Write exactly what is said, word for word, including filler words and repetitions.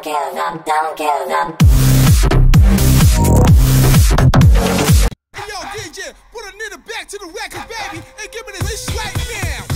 don't give up, don't give up. Hey yo, D J, put a nigga back to the record, baby, and give me this right now.